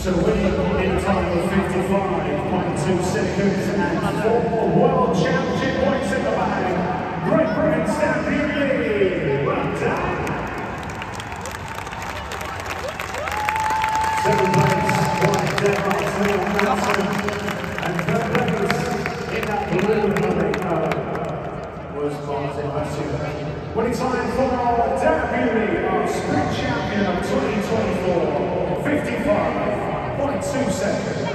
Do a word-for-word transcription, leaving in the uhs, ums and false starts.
So winning in a time of fifty-five point two seconds and four World Championship points in the bag. Great Britain Stan Bewley. Well done. Seventh place, White Denmark's Neil Nelson. And third place in that blue colour was Martin Massey. Winning time for Dan Bewley, our Sprint Champion of twenty twenty-four, fifty-five point two seconds.